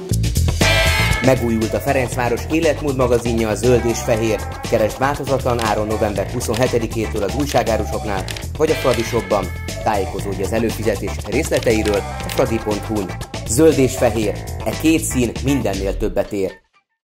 Megújult a Ferencváros életmód magazinja, a Zöld és Fehér. Keresd változatlan áron november 27-től az újságárusoknál, vagy a Fradi Shopban. Tájékozódj az előfizetés részleteiről a fradi.hu-n. Zöld és Fehér. E két szín mindennél többet ér.